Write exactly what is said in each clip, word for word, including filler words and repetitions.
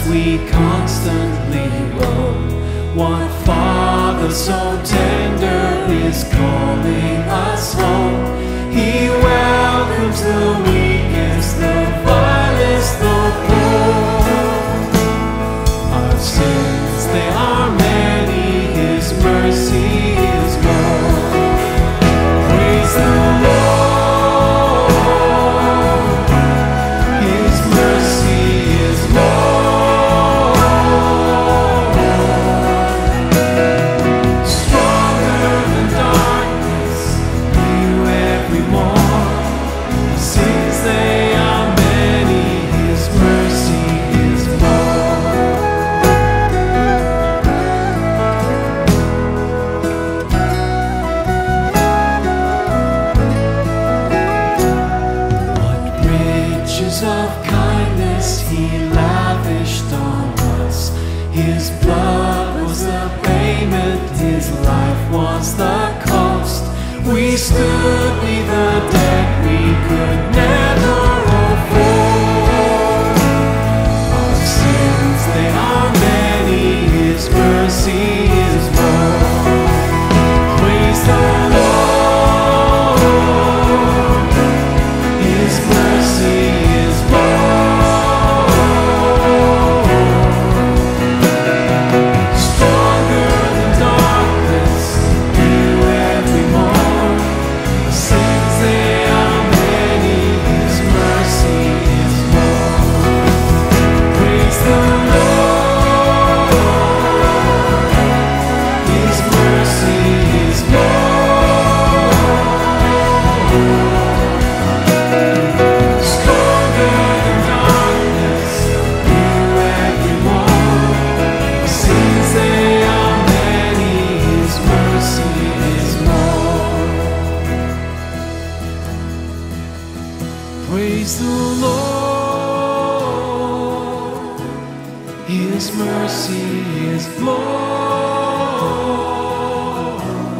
we constantly roam. One Father so tender is calling us home. He welcomes the weakest, the vilest, the poor. Our sins, they are many, His mercy is more. Praise the Lord, His mercy is more. Stronger than darkness, new every morn. Our sins, they are many, His mercy is more. What riches of kindness He lavished on us. His blood was the payment, His life was the cost. We stood be the debt we could never afford. Our sins, they are many, His mercy is more. Praise the Lord, His mercy is more. Stronger than darkness, new every morn. Our sins, they are many, His mercy is more. Praise the Lord, His mercy is more. Stronger than darkness, new every morn. Our sins, they are many, His mercy is more. Praise the Lord, His mercy is more.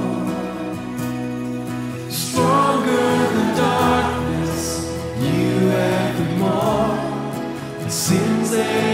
Stronger than darkness, new every morn. The sins they